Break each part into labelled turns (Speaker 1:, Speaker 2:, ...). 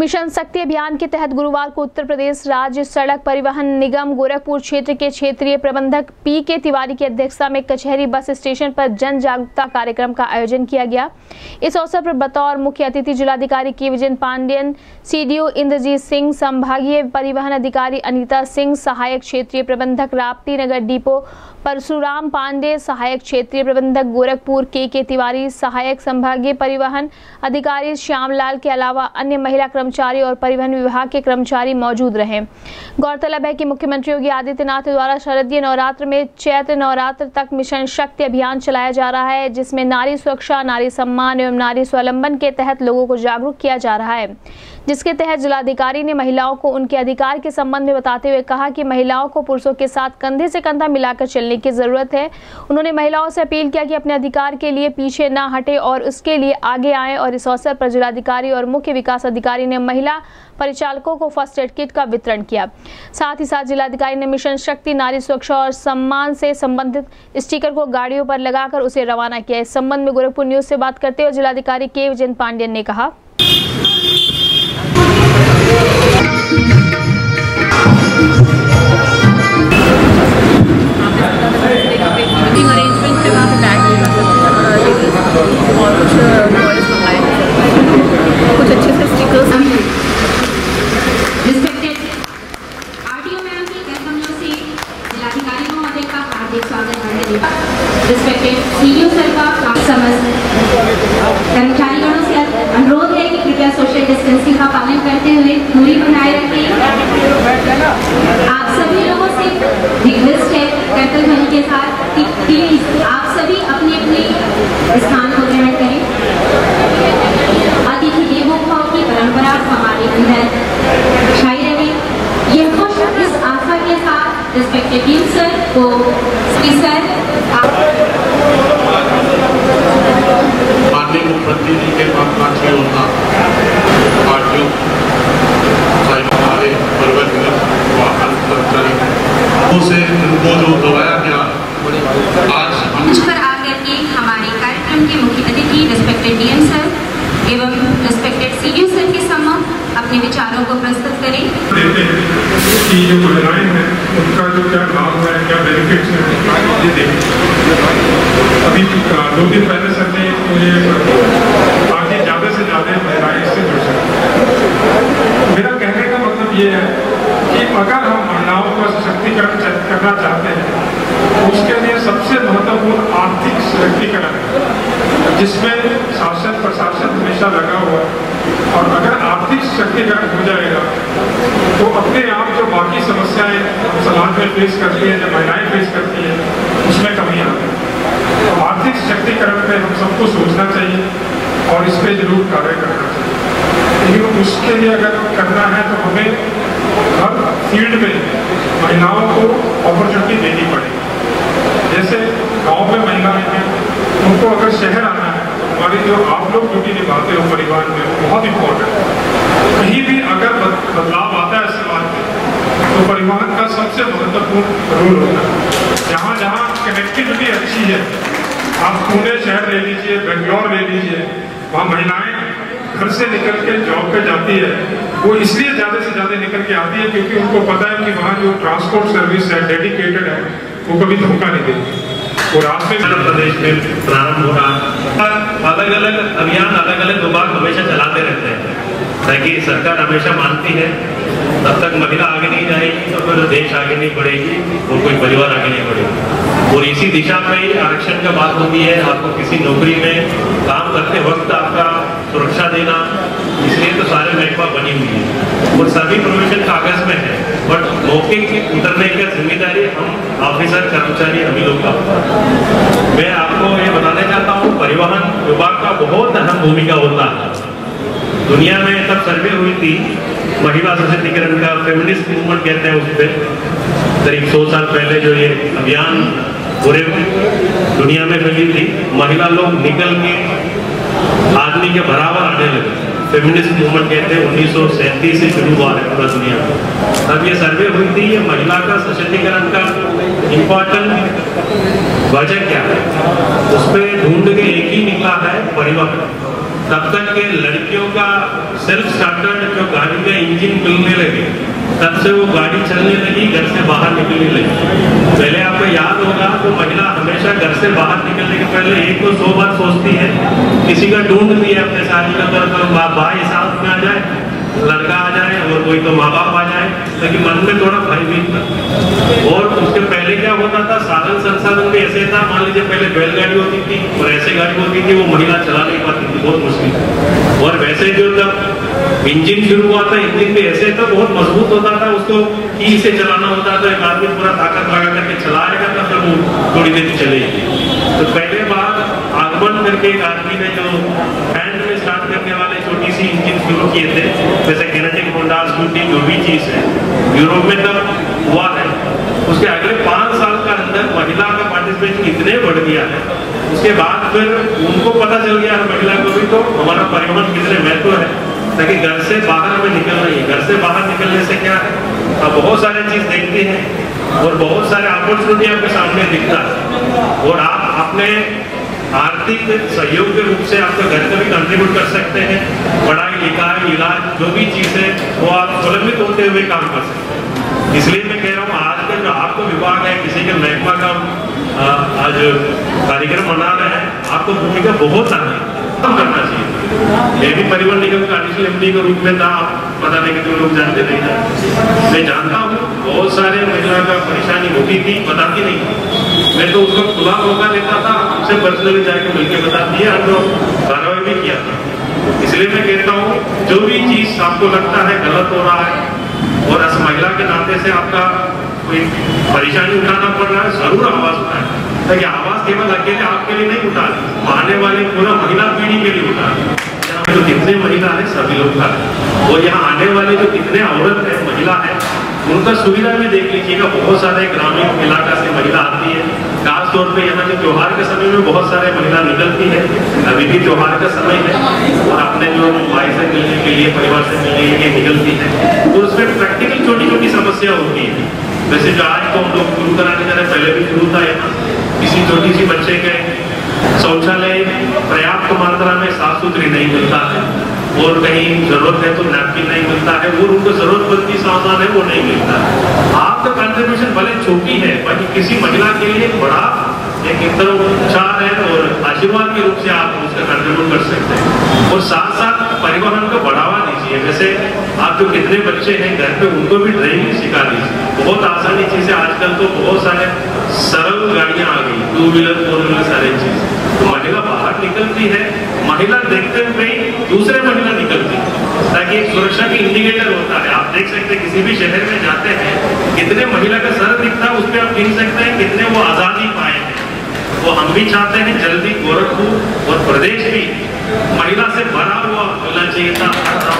Speaker 1: Mission शक्ति अभियान के तहत गुरुवार को उत्तर प्रदेश राज्य सड़क परिवहन निगम गोरखपुर क्षेत्र के क्षेत्रीय प्रबंधक पी.के. तिवारी की अध्यक्षता में कचहरी बस स्टेशन पर जन जागरूकता कार्यक्रम का आयोजन किया गया। इस अवसर पर बतौर मुख्य अतिथि जिलाधिकारी के विजय पांडेयन, सीडीओ इंद्रजीत सिंह, संभागीय परिवहन अधिकारी अनीता सिंह, सहायक क्षेत्रीय प्रबंधक राप्ती नगर डिपो परशुराम पांडे, सहायक क्षेत्रीय प्रबंधक गोरखपुर के तिवारी, सहायक संभागीय परिवहन अधिकारी श्यामलाल के अलावा अन्य महिला कर्मचारी और परिवहन विभाग के कर्मचारी मौजूद रहे। गौरतलब है कि मुख्यमंत्री योगी आदित्यनाथ द्वारा शारदीय नवरात्र में चैत्र नवरात्र तक मिशन शक्ति अभियान चलाया जा रहा है, जिसमें नारी सुरक्षा, नारी सम्मान एवं नारी स्वावलंबन के तहत लोगों को जागरूक किया जा रहा है, जिसके तहत जिलाधिकारी ने महिलाओं को उनके अधिकार के संबंध में बताते हुए कहा कि महिलाओं को पुरुषों के साथ कंधे से कंधा मिलाकर चलने की जरूरत है। उन्होंने महिलाओं से अपील किया कि अपने अधिकार के लिए पीछे न हटे और उसके लिए आगे आए। और इस अवसर पर जिलाधिकारी और मुख्य विकास अधिकारी ने महिला परिचालकों को फर्स्ट एड किट का वितरण किया। साथ ही साथ जिलाधिकारी ने मिशन शक्ति नारी सुरक्षा और सम्मान से संबंधित स्टिकर को गाड़ियों पर लगाकर उसे रवाना किया। इस संबंध में गोरखपुर न्यूज से बात करते हुए जिलाधिकारी के विजय पांडेयन ने कहा,
Speaker 2: कुछ अच्छे से स्टिकर्स
Speaker 3: रिस्पेक्टेड आरटीओ मैम की कर्मचारियों से जिलाधिकारी महोदय का हार्दिक स्वागत करते हैं। रिस्पेक्टेड सीईओ सर का समस्त कर्मचारीगणों से अनुरोध है कि कृपया सोशल डिस्टेंसिंग का पालन करते हुए दूरी बनाए रखें। आप सभी लोगों से रिक्वेस्ट है कर्तव्य ध्वनि के साथ प्लीज आप सभी अपने अपने स्थान को ग्रहण करें। अतिथि देवो भव की परंपरा हमारे अंदर छाई रहे। यह खुश इस आशा के साथ रिस्पेक्टेड टीम सर को सर
Speaker 4: माननीय मुख्यमंत्री जी के पार्टियों हमारे परिवहन निगम वाहन कर्मचारी से उनको जो दबाया गया आज
Speaker 3: मंच पर आकर के हमारे कार्यक्रम के मुख्य अतिथि रिस्पेक्टेड डीएम सर एवं रिस्पेक्टेड सीडीओ सर के समक्ष अपने विचारों को प्रस्तुत करें।
Speaker 5: कि जो महिलाएं हैं उनका जो क्या लाभ है, क्या बेनिफिट्स हैं, ये देखें। अभी 2 दिन पहले सर ने ताकि ज़्यादा से ज़्यादा महिलाएं इससे जुड़ सकें। मेरा कहने का मतलब ये है कि अगर हम महिलाओं का सशक्तिकरण करना चाहते हैं तो उसके लिए सबसे महत्वपूर्ण आर्थिक सशक्तिकरण है, जिसमें शासन प्रशासन हमेशा लगा हुआ है। और अगर आर्थिक सशक्तिकरण हो जाएगा तो अपने आप जो बाकी समस्याएं समाज में फेस करती हैं, जो महिलाएं फेस करती हैं, उसमें कमी आती है। तो आर्थिक सशक्तिकरण पे हम सबको सोचना चाहिए और इस पर जरूर कार्य करना चाहिए। लेकिन उसके लिए अगर करना है तो हमें हर फील्ड में महिलाओं को अपॉर्चुनिटी देनी पड़ेगी। जैसे गांव में महिलाएं हैं, उनको अगर शहर आना है तो हमारी जो आप लोग ड्यूटी निभाते हो परिवार में वो बहुत इम्पोर्टेंट है। कहीं भी अगर बदलाव आता है समाज में तो परिवहन का सबसे महत्वपूर्ण रोल होता है। जहाँ जहाँ कनेक्टिविटी अच्छी है, आप पुणे शहर ले लीजिए, बेंगलोर ले लीजिए, वहाँ महिलाएं घर से निकल के जॉब पे जाती है। वो इसलिए ज़्यादा से ज़्यादा निकल के आती है क्योंकि उनको पता है कि वहाँ जो ट्रांसपोर्ट सर्विस है डेडिकेटेड है, वो कभी धोखा नहीं देती। वो रास्ते
Speaker 6: प्रदेश में प्रारंभ हो रहा, अलग अलग अभियान अलग अलग विभाग हमेशा चलाते रहते हैं ताकि सरकार हमेशा मानती है तब तक महिला आगे नहीं जाएगी तो फिर देश आगे नहीं बढ़ेगी और कोई परिवार आगे नहीं बढ़ेगा। और इसी दिशा में ही आरक्षण का बात होती है। आपको किसी नौकरी में काम करते वक्त आपका सुरक्षा देना, इसलिए तो सारे महकमा बनी हुई है और सभी प्रोविजन कागज में है, बट मौके की उतरने की जिम्मेदारी हम ऑफिसर कर्मचारी हम लोग का। मैं आपको ये बताना चाहता हूँ परिवहन विभाग का बहुत अहम भूमिका होता है। दुनिया में तब सर्वे हुई थी महिला सशक्तिकरण का, फेमिनिस्ट मूवमेंट कहते हैं, उस पर करीब 100 साल पहले जो ये अभियान पूरे दुनिया में फैली थी। महिला लोग निकल के आदमी के बराबर आने लगे। फेमिनिस्ट मूवमेंट कहते हैं 1937 से शुरू हुआ है पूरा दुनिया में। तब ये सर्वे हुई थी ये महिला का सशक्तिकरण का इम्पोर्टेंट वजह क्या है, उस पर ढूंढ के एक ही निकला है परिवहन। तब तक के लड़कियों का सेल्फ स्टार्टर जो गाड़ी का इंजन मिलने लगे, तब से वो गाड़ी चलने लगी, घर से बाहर निकलने लगी। पहले आपको याद होगा तो महिला हमेशा घर से बाहर निकलने के पहले 1 को 100 बार सोचती है, किसी का ढूंढ दिया अपने शादी का, तो भाई साथ में आ जाए, लड़का आ जाए और कोई तो माँ बाप आ जाए, लेकिन मन में थोड़ा भय भी था। और उसके पहले क्या होता था, साधन संसाधन भी ऐसे था, मान लीजिए पहले बैलगाड़ी होती थी और ऐसे गाड़ी होती थी, वो महिला चला नहीं पाती थी, बहुत मुश्किल। और वैसे जो तब इंजन शुरू हुआ था, इंजन भी ऐसे तो बहुत मजबूत होता था, उसको की से चलाना होता था, एक आदमी पूरा ताकत लगा करके चलाएगा तब तक वो थोड़ी देर चलेगी। तो पहले बार आगमन करके एक आदमी ने जो हैंड में स्टार्ट करने वाले छोटी सी इंजन शुरू किए थे, जैसे किनेटिक होंडा, स्कूटी, जो भी चीज है, यूरोप में तब हुआ है। उसके अगले 5 साल का अंदर महिला का पार्टिसिपेशन इतने बढ़ गया है, उसके बाद फिर उनको पता चल गया है महिला को भी, तो हमारा परिवहन कितने महत्व है, ताकि घर से बाहर हमें निकलना ही। घर से बाहर निकलने से क्या है, आप बहुत सारे चीज देखते हैं और बहुत सारे अपॉर्चुनिटी आपके सामने दिखता है, और आप अपने आर्थिक सहयोग के रूप से आपके घर को भी कंट्रीब्यूट कर सकते हैं। पढ़ाई लिखाई इलाज जो भी चीज है वो आप स्वलंबित होते हुए काम कर सकते हैं। इसलिए मैं कह रहा हूँ आज का जो आपको विभाग है, किसी के महकमा का आज कार्यक्रम मना रहे हैं, आपको भूमिका बहुत करना चाहिए। मैं भी परिवहन निगम का एडिशनल एमडी के रूप में था, पता नहीं कि लोग जानते नहीं था, मैं जानता हूँ बहुत सारे महिला का परेशानी होती थी, बताती नहीं। मैं तो उसको खुला मौका देता था, उससे पर्सनली जाके मिलकर बताती है, हम लोग कार्रवाई भी किया था। इसलिए मैं कहता हूँ जो भी चीज आपको लगता है गलत हो रहा है और as महिला के नाते से आपका कोई परेशानी उठाना पड़ रहा है, जरूर आवाज उठाए, ताकि आवाज केवल अकेले आपके लिए नहीं उठा, आने वाली पूरा महिला पीढ़ी के लिए उठा। यहाँ जो कितने महिला है सभी लोग का, और यहाँ आने वाले जो कितने औरत है, महिला है, उनका सुविधा में देख लीजिएगा। बहुत सारे ग्रामीण इलाका से महिला आती है, खासतौर पे यहाँ जो त्योहार के समय में बहुत सारे महिला निकलती है। अभी भी त्योहार का समय है और अपने जो भाई से मिलने के लिए, परिवार से मिलने के लिए निकलती है, तो उसमें प्रैक्टिकल छोटी छोटी समस्या होती है। वैसे जो आज तो हम लोग शुरू कराने जा रहे, पहले भी शुरू था यहाँ, किसी छोटी सी बच्चे के शौचालय पर्याप्त मात्रा में साफ सुथरी नहीं मिलता है, और कहीं जरूरत है तो नैपकिन नहीं मिलता है, और उनको जरूरतमंद सामान है वो नहीं मिलता है। आपका कंट्रीब्यूशन भले छोटी है, बाकी किसी महिला के लिए बड़ा एक उपचार है और आशीर्वाद के रूप से आप उसका कंट्रीब्यूट कर सकते हैं। और साथ साथ परिवहन को बढ़ावा दीजिए। जैसे आप जो कितने बच्चे हैं घर पे, उनको भी ड्राइविंग सिखा दीजिए। बहुत आसानी चीजें आजकल तो बहुत सारे सरल गाड़ियां आ गई, 2 व्हीलर 4 व्हीलर सारे चीज। तो महिला बाहर निकलती है, महिला देखते हुए दूसरे महिला निकलती है, ताकि एक सुरक्षा की इंडिकेटर होता है। आप देख सकते हैं किसी भी शहर में जाते हैं, कितने महिला का सर दिखता है, उस पर आप गिन सकते हैं कितने वो आजादी पाए हैं। वो हम भी चाहते हैं जल्दी गोरखपुर और प्रदेश भी महिला से भरा हुआ होना चाहिए था।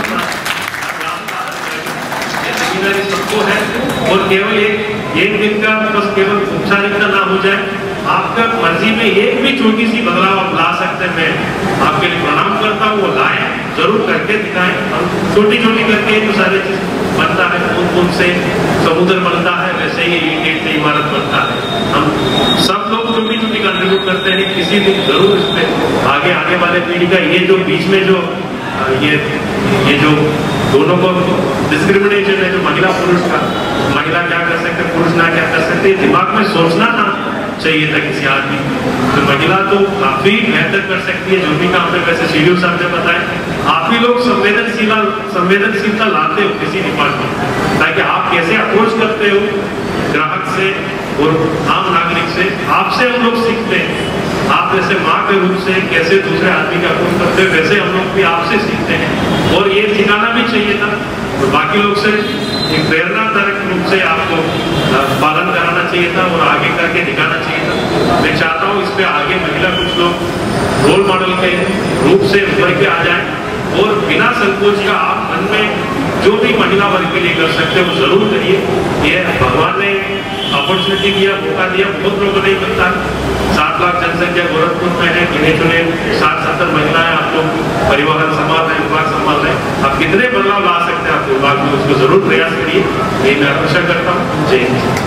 Speaker 6: सबको है, और केवल एक दिन का बस केवल औपचारिकता ना हो जाए, आपका मर्जी में एक भी छोटी सी बदलाव आप ला सकते हैं। मैं आपके लिए प्रणाम करता हूँ, वो लाएं, जरूर करके दिखाएं। हम छोटी छोटी करके जो सारी चीज बनता है, बूंद से समुद्र बनता है, वैसे ही ईंट से इमारत बनता है। हम सब लोग छोटी छोटी कंट्रीब्यूट करते हैं, किसी दिन जरूर इसमें आगे आने वाले पीढ़ी का ये जो बीच में जो ये जो दोनों को डिस्क्रिमिनेशन है, जो महिला पुरुष का, महिला क्या कर सकते, पुरुष ना क्या कर सकते, दिमाग में सोचना ना चाहिए था किसी आदमी। तो महिला तो काफी बेहतर कर सकती है जो भी काम है। वैसे सीडीओ साहब ने बताया, आप ही लोग संवेदनशीलता लाते हो किसी डिपार्टमेंट, ताकि आप कैसे अप्रोच करते हो ग्राहक से और आम नागरिक से, आपसे हम लोग सीखते हैं। आप जैसे माँ के रूप से कैसे दूसरे आदमी का अप्रोच करते हो, वैसे हम लोग भी आपसे सीखते हैं, और ये सिखाना भी चाहिए था। और बाकी लोग से एक प्रेरणादायक रूप से आपको पालन कराना चाहिए था और आगे करके दिखाना चाहिए था। मैं चाहता हूँ इस पे आगे महिला कुछ लोग रोल मॉडल के रूप से उभर के आ जाए, और बिना संकोच का आप मन में जो भी महिला वर्ग के लिए कर सकते हो जरूर करिए। ये भगवान ने अपॉर्चुनिटी दिया, मौका दिया, बहुत लोगों को नहीं मिलता। 7 लाख जनसंख्या गोरखपुर में है, गिने चुने 60-70 महिलाएं आप लोग परिवहन संभाल रहे, विभाग संभाल रहे। आप कितने बदलाव ला सकते हैं आपके विभाग में, उसको जरूर प्रयास करिए, ये मैं अपेक्षा करता हूँ। जय हिंद।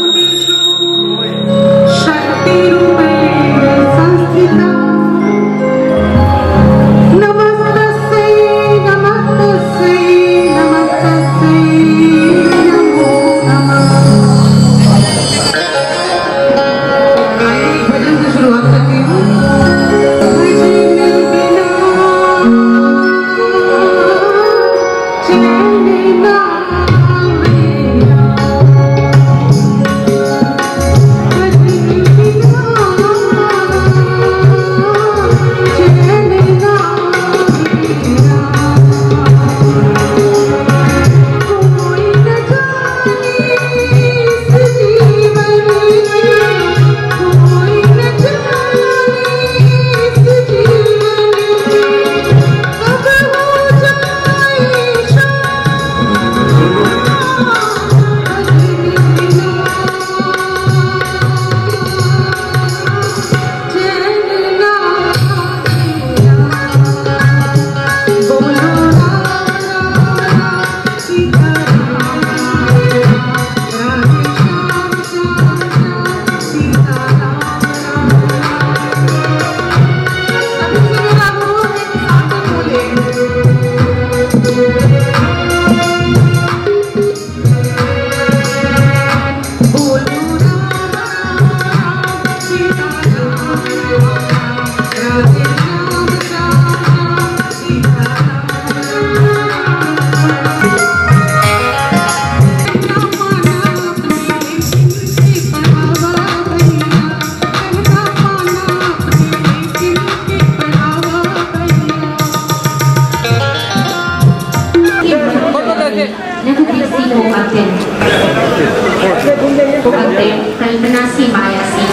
Speaker 2: शक्ति रूपेण संस्थिता
Speaker 3: सी हो अत्यंत कल्पना सी माया सी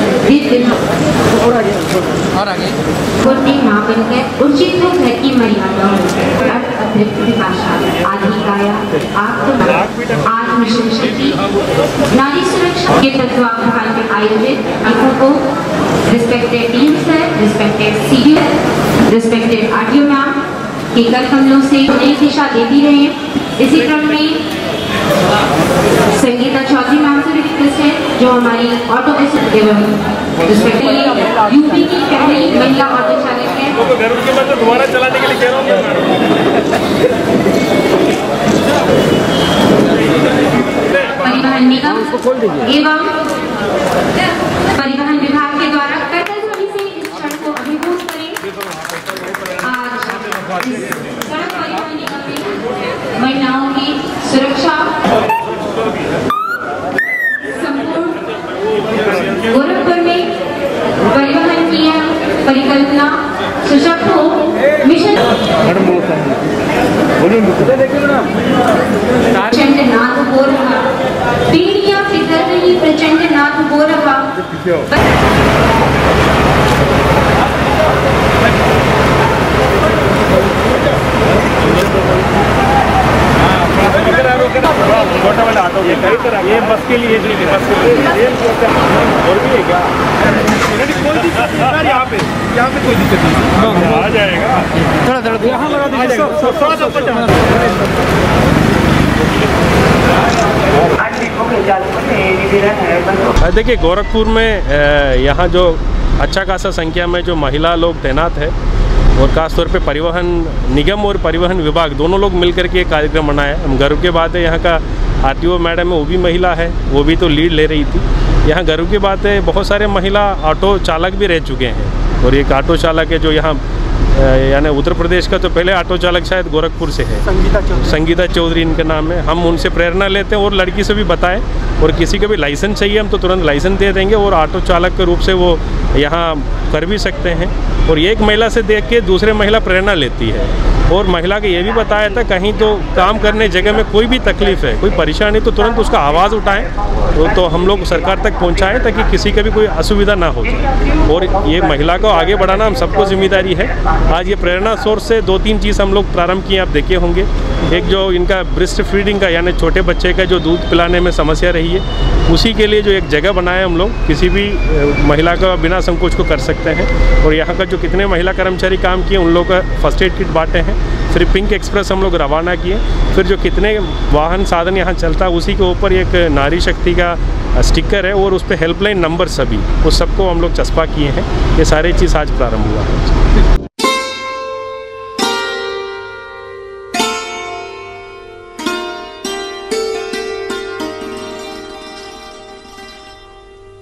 Speaker 3: दिव्य माँ बनकर उचित हो घर की मर्यादाओं अतिरिक्त विभाषा आधिकाया आत्मशन शक्ति नारी सुरक्षा के तत्वावधान में आयोजित अंकों को respected team sir, respected senior, respected RTO ma'am के कर कमलों से नई दिशा देती रहे। इसी क्रम में संगीता चौधरी मैम से रिक्वेस्ट है जो हमारी ऑटो एवं रिस्पेक्टेड यूपी की पहली महिला ऑटो चालक है।
Speaker 5: दोबारा चलाने के लिए कह रहा
Speaker 3: परिवहन निगम एवं परिवहन विभाग के द्वारा कतल ध्वनि से इस क्षण को अभिभूत करें। आज इस सड़क परिवहन निगम में महिलाओं की सुरक्षा संपूर्ण गोरखपुर में परिवहन की परिकल्पना सशक्त हो मिशन प्रचंड नाद हो रहा पीढ़ियां पिघल रही प्रचंड नाद हो रहा
Speaker 5: ये बस के लिए बस के लिए और भी है क्या यहाँ पे कोई दिक्कत नहीं आ जाएगा थोड़ा यहाँ देखिए गोरखपुर में यहाँ जो अच्छा खासा संख्या में जो महिला लोग तैनात है और खासतौर पे परिवहन निगम और परिवहन विभाग दोनों लोग मिलकर के एक कार्यक्रम मनाया। हम गर्व की बात है यहाँ का आरटीओ मैडम है वो भी महिला है, वो भी तो लीड ले रही थी। यहाँ गर्व की बात है बहुत सारे महिला ऑटो चालक भी रह चुके हैं और एक ऑटो चालक है जो यहाँ यानी उत्तर प्रदेश का तो पहले ऑटो चालक शायद गोरखपुर से है, संगीता चौधरी इनका नाम है। हम उनसे प्रेरणा लेते हैं और लड़की से भी बताएं और किसी का भी लाइसेंस चाहिए हम तो तुरंत लाइसेंस दे देंगे और ऑटो चालक के रूप से वो यहाँ कर भी सकते हैं। और एक महिला से देख के दूसरे महिला प्रेरणा लेती है। और महिला को ये भी बताया था कहीं तो काम करने जगह में कोई भी तकलीफ़ है कोई परेशानी तो तुरंत उसका आवाज़ उठाएं तो हम लोग सरकार तक पहुंचाएं ताकि किसी का भी कोई असुविधा ना हो जाए। और ये महिला को आगे बढ़ाना हम सबको जिम्मेदारी है। आज ये प्रेरणा सोर्स से 2-3 चीज़ हम लोग प्रारंभ किए, आप देखे होंगे। एक जो इनका ब्रेस्ट फीडिंग का यानी छोटे बच्चे का जो दूध पिलाने में समस्या रही है उसी के लिए जो एक जगह बनाया हम लोग, किसी भी महिला का बिना संकोच को कर सकते हैं। और यहाँ का जो कितने महिला कर्मचारी काम किए उन लोगों का फर्स्ट एड किट बांटे हैं। फिर पिंक एक्सप्रेस हम लोग रवाना किए। फिर जो कितने वाहन साधन यहाँ चलता है उसी के ऊपर एक नारी शक्ति का स्टिकर है और उस पर हेल्पलाइन नंबर सभी उस सबको हम लोग चस्पा किए हैं। ये सारी चीज़ आज प्रारंभ हुआ है।